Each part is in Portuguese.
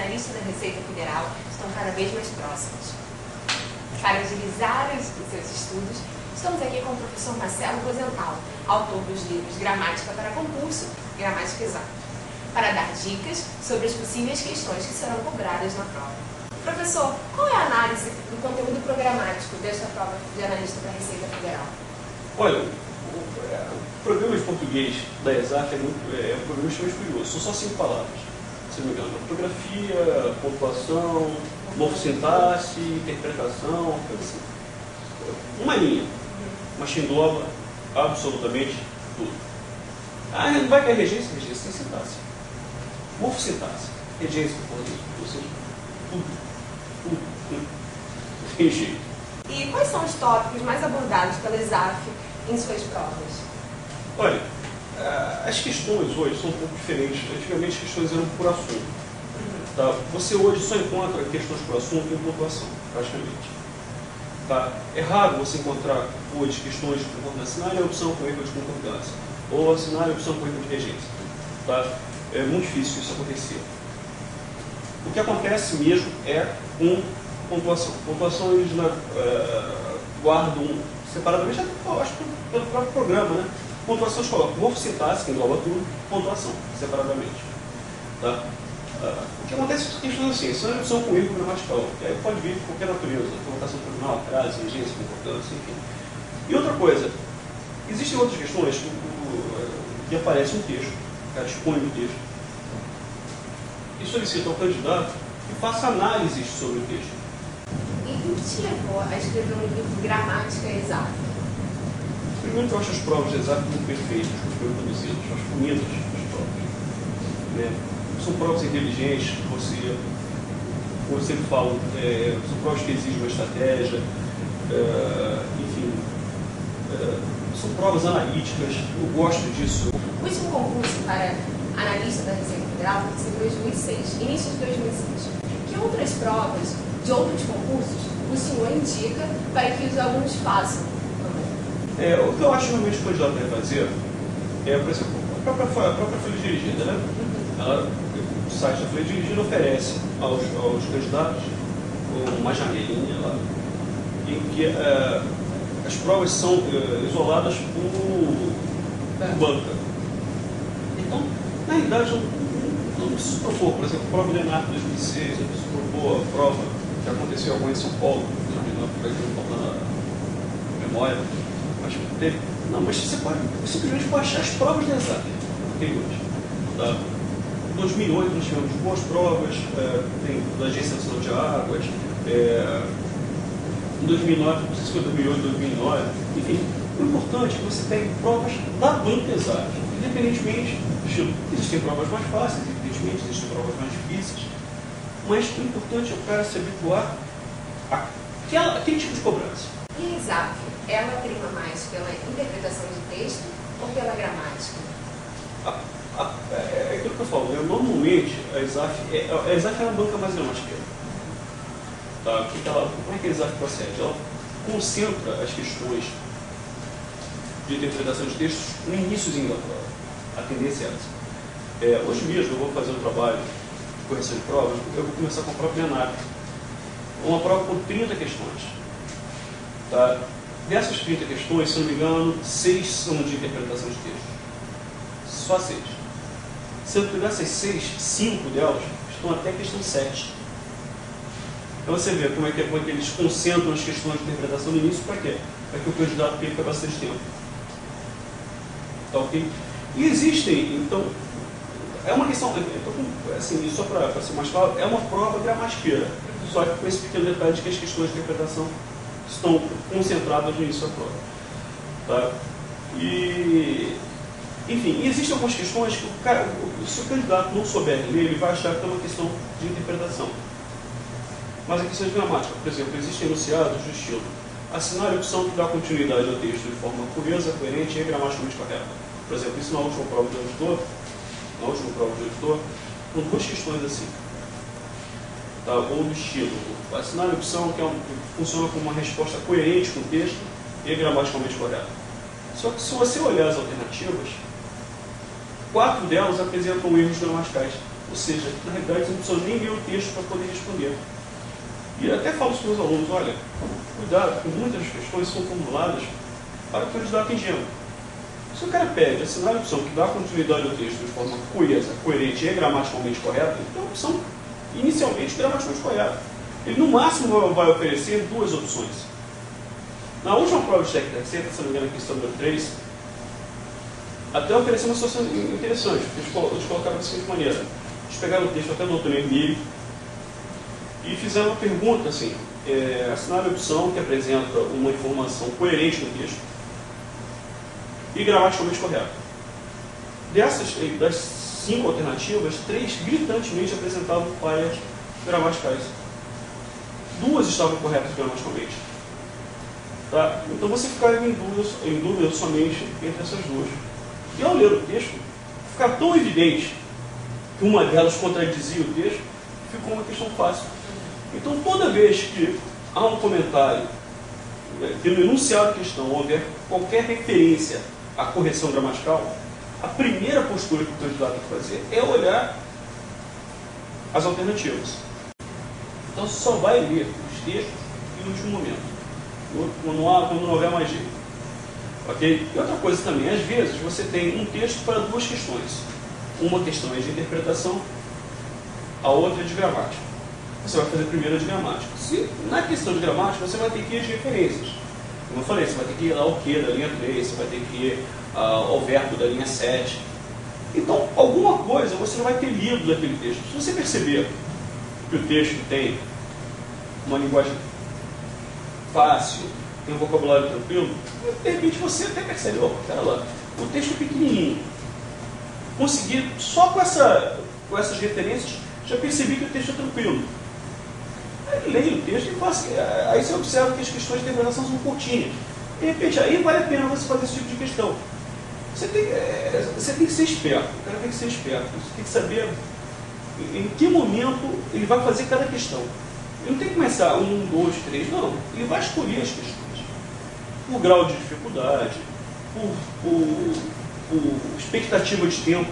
analista da Receita Federal estão cada vez mais próximos. Para agilizar os seus estudos, estamos aqui com o professor Marcelo Rosenthal, autor dos livros Gramática para Concurso e Gramática Exata, para dar dicas sobre as possíveis questões que serão cobradas na prova. Professor, qual é a análise do conteúdo programático desta prova de analista da Receita Federal? Olha, o programa de português da Exata é um programa extremamente curioso. São só 5 palavras, se não me engano. Ortografia, pontuação, morfossintaxe, interpretação, coisa assim. Uma linha, mas que engloba absolutamente tudo. Ah, não vai cair regência? Regência tem sintaxe. Morfossintaxe, regência, ou seja, tudo. Tem jeito. E quais são os tópicos mais abordados pela ESAF em suas provas? Olha, as questões hoje são um pouco diferentes. Antigamente as questões eram por assunto. Tá? Você hoje só encontra questões por assunto em pontuação, praticamente. Tá? É raro você encontrar hoje questões de assinar a opção com erro de concordância, ou assinar a opção com erro de regência. Tá? É muito difícil isso acontecer. O que acontece mesmo é com pontuação. Pontuação eles guardam separadamente, acho que pelo próprio programa, né? Pontuação eles colocam morfossintaxe, que engloba tudo, pontuação, separadamente. Tá? O que acontece é questões assim, são uma opção com erro gramatical, que aí pode vir de qualquer natureza, colocação terminal, crase, regência, concordância, enfim. E outra coisa, existem outras questões que aparece um texto, o cara expõe o texto, e solicita ao candidato que faça análises sobre o texto. E o que te levou a escrever um livro Gramática Exata? Primeiro que eu acho as provas exatas muito perfeitas, muito bem produzidas, eu acho bonitas as provas. Né? São provas inteligentes, como eu sempre falo, são provas que exigem uma estratégia, enfim, são provas analíticas, eu gosto disso. O último concurso para analista da Receita Federal foi em 2006, início de 2006. Que outras provas de outros concursos o senhor indica para que os alunos façam? O que eu acho realmente que o candidato deve fazer é, por exemplo, a própria folha dirigida, né? O site da folha dirigida oferece aos candidatos uma janelinha lá, em que as provas são isoladas por banca. Então, na realidade, não preciso propor, por exemplo, a prova de ENARP 2006, eu preciso propor a prova que aconteceu agora em São Paulo, não falando na memória, mas você pode simplesmente baixar as provas da Exata anteriores. Tá? Em 2008 nós tivemos boas provas, tem da Agência Nacional de Águas, em 2009, não sei se foi 2008, 2009, enfim, o importante é que você tenha provas da banca Exata, independentemente do estilo. Existem provas mais fáceis, evidentemente, existem provas mais difíceis, mas o importante é o cara se habituar àquele tipo de cobrança. E a ESAF, ela prima mais pela interpretação de texto ou pela gramática? É aquilo que eu falo, né? Normalmente a ESAF é uma banca mais gramatical. Tá? Como é que a ESAF procede? Ela concentra as questões de interpretação de textos no iníciozinho da prova. A tendência é essa. Hoje mesmo eu vou fazer um trabalho de correção de provas, eu vou começar com a própria ENARP. Uma prova com 30 questões. Tá? Dessas 30 questões, se não me engano, 6 são de interpretação de texto. Só 6. Sendo que dessas 6, 5 delas estão até a questão 7. Então você vê como é que eles concentram as questões de interpretação no início, para quê? Para que o candidato perca bastante tempo. Tá ok? E existem, então, é uma questão, assim, só para ser mais claro, é uma prova gramatiqueira, só que com esse pequeno detalhe de que as questões de interpretação estão concentradas no início da prova. Tá? Enfim, existem algumas questões que se o candidato não souber ler, ele vai achar que é uma questão de interpretação. Mas a questão de gramática, por exemplo, existem enunciados do estilo: assinar a opção que dá continuidade ao texto de forma coesa, coerente e gramaticalmente correta. Por exemplo, isso na última prova do editor, com 2 questões assim. Tá? Ou do estilo: assinar a opção que funciona como uma resposta coerente com o texto e gramaticalmente correta. Só que se você olhar as alternativas, 4 delas apresentam erros gramaticais. Ou seja, na realidade você não precisa nem ler o texto para poder responder. E eu até falo para os meus alunos, olha, cuidado, porque muitas questões são formuladas para o candidato ingênuo. Se o cara pede assinar a opção que dá continuidade ao texto de forma coesa, coerente e gramaticalmente correta, então é uma opção inicialmente gramaticalmente correta. Ele no máximo vai oferecer 2 opções. Na última prova de técnica receita, se não me engano, a questão número 3, até ofereceu uma situação interessante. Eles colocaram da seguinte maneira: eles pegaram o texto até no outro e-mail e fizeram uma pergunta assim: assinar a opção que apresenta uma informação coerente no texto e gramaticalmente correta. Das 5 alternativas, 3 gritantemente apresentavam falhas gramaticais. 2 estavam corretas gramaticalmente. Tá? Então você ficava em dúvida somente entre essas 2. E ao ler o texto, ficar tão evidente que uma delas contradizia o texto, ficou uma questão fácil. Então toda vez que há um comentário, que no enunciado da questão houver qualquer referência à correção gramatical, a primeira postura que o candidato tem que fazer é olhar as alternativas. Então você só vai ler os textos no último momento, quando não houver mais jeito. Okay? E outra coisa também, às vezes você tem um texto para 2 questões. Uma questão é de interpretação, a outra é de gramática. Você vai fazer primeiro a de gramática. Se na questão de gramática você vai ter que ir às referências. Como eu falei, você vai ter que ir ao que da linha 3, você vai ter que ir ao verbo da linha 7. Então, alguma coisa você não vai ter lido daquele texto. Se você perceber que o texto tem uma linguagem fácil, tem um vocabulário tranquilo, de repente você até percebe, opa, pera lá, o texto é pequenininho. Consegui, só com essas referências, já percebi que o texto é tranquilo. Aí leia o texto e aí você observa que as questões de interpretação são curtinhas. De repente, aí vale a pena você fazer esse tipo de questão. Você tem que ser esperto, o cara tem que ser esperto. Você tem que saber em que momento ele vai fazer cada questão. Ele não tem que começar 1, 2, 3, não. Ele vai escolher as questões. Por grau de dificuldade, por expectativa de tempo.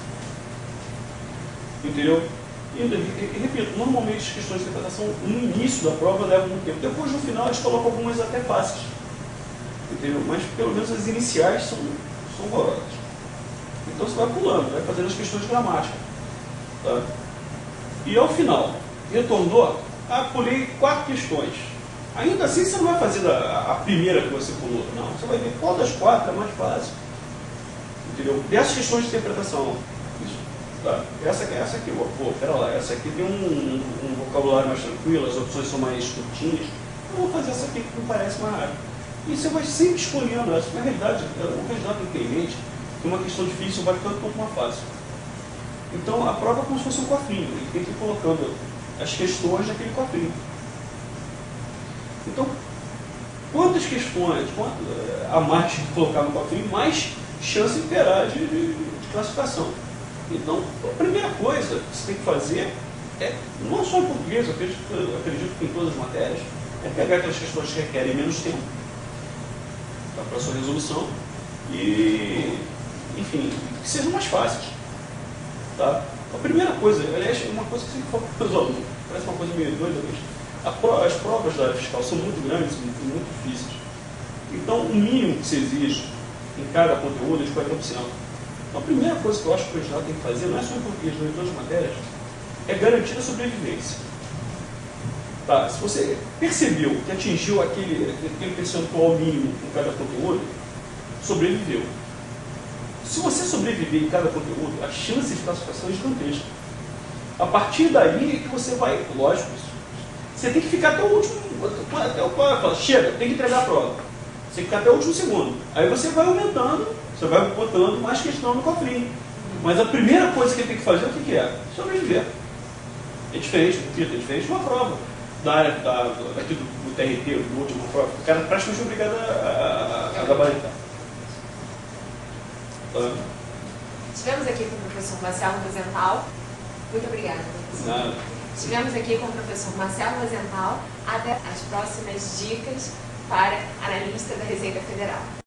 Entendeu? E repito, normalmente as questões de interpretação no início da prova levam muito tempo. Depois, no final, eles colocam algumas até fáceis. Entendeu? Mas pelo menos as iniciais são horrorosas. Então você vai pulando, vai fazendo as questões de gramática. Tá? E ao final, retornou, pulei 4 questões. Ainda assim você não vai fazer a primeira que você pulou. Não, você vai ver qual das 4 é mais fácil. Entendeu? Dessas questões de interpretação. Tá? Essa aqui, pera lá, essa aqui tem um vocabulário mais tranquilo, as opções são mais curtinhas. Eu vou fazer essa aqui que me parece mais rápido. E você vai sempre escolhendo essa. Na realidade, o candidato tem que ter em mente que uma questão difícil vai ficando quanto mais fácil. Então a prova é como se fosse um cofrinho, ele tem que ir colocando as questões naquele cofrinho. Então, quantas questões, a mais que colocar no cofrinho, mais chance terá de classificação. Então, a primeira coisa que você tem que fazer não só em português, eu acredito que em todas as matérias, é pegar aquelas questões que requerem menos tempo para a sua resolução e, enfim, que sejam mais fáceis. Tá? A primeira coisa, aliás, é uma coisa que sempre falo para os alunos, parece uma coisa meio doida, mas as provas da área fiscal são muito grandes e muito difíceis. Então, o mínimo que se exige em cada conteúdo é de 40%. Então, a primeira coisa que eu acho que o candidato tem que fazer, não é só em português, mas em todas as matérias, é garantir a sobrevivência. Tá? Se você percebeu que atingiu aquele percentual mínimo em cada conteúdo, sobreviveu. Se você sobreviver em cada conteúdo, a chance de classificação é gigantesca. A partir daí que você vai, lógico, você tem que ficar até o último, chega, tem que entregar a prova. Você tem que ficar até o último segundo. Aí você vai aumentando, você vai botando mais questão no cofrinho. Mas a primeira coisa que ele tem que fazer, o que é? Sobreviver. É diferente, é diferente de uma prova da área aqui do TRT, do último prova. O cara é praticamente obrigado a gabaritar. Estivemos aqui com o professor Marcelo Rosenthal. Muito obrigada, professor. Nada. Estivemos aqui com o professor Marcelo Rosenthal. Até as próximas dicas para analista da Receita Federal.